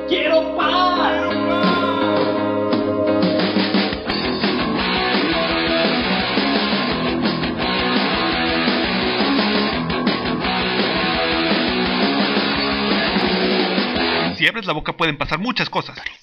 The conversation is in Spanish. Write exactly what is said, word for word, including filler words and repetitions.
¡Quiero paz! Si abres la boca pueden pasar muchas cosas.